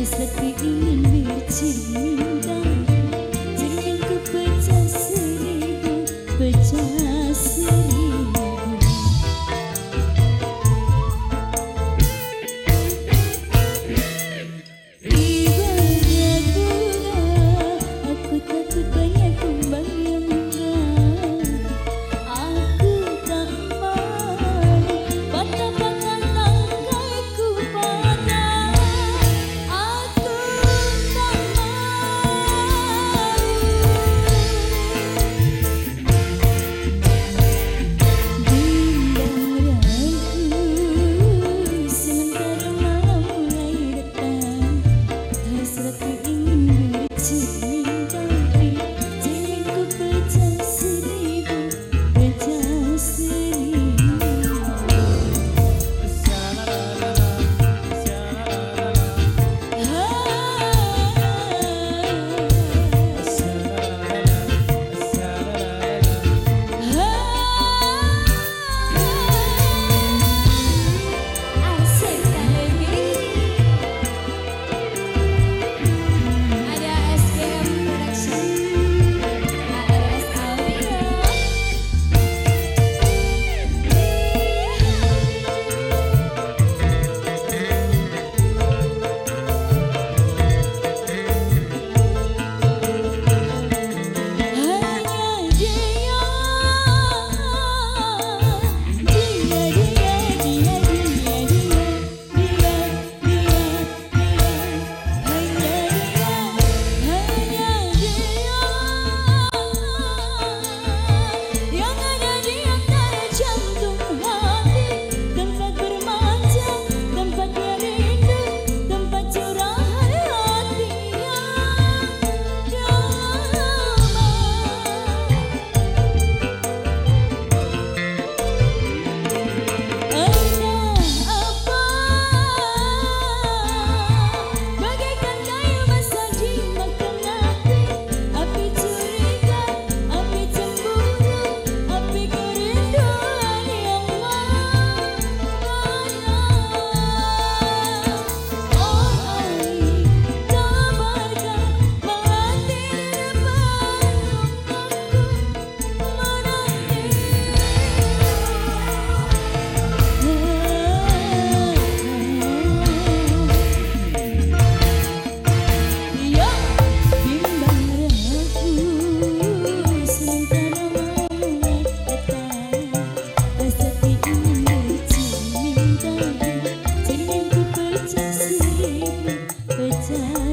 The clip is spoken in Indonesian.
Hasratku ingin bercinta, cerminku pecah seribu, pecah seribu. Ibarat bunga, aku takut banyak kumbang yang menggang. Aku tak mau patah-patah tangkaiku patah. Aku tak mau. Bimbang ragu, sementara malam mulai datang. Hasratku ingin bercinta, cerminku pecah seribu, pecah seribu. ARSEKA Levy. Ada SKM Production, ARS Audio. Hanya dia, yang ada di antara jantung hati, tempat bermanja, tempat rindu, tempat curahan hati yang damai. Entah apa, bagaikan kayu basah dimakan api, api curiga, api cemburu, api kerinduan yang membara. Oh hai, tabarkan melati di depan rumahku menanti. Ya, bimbang ragu, sementara malam datang. Hasratku ingin bercinta, cerminku pecah seribu, pecah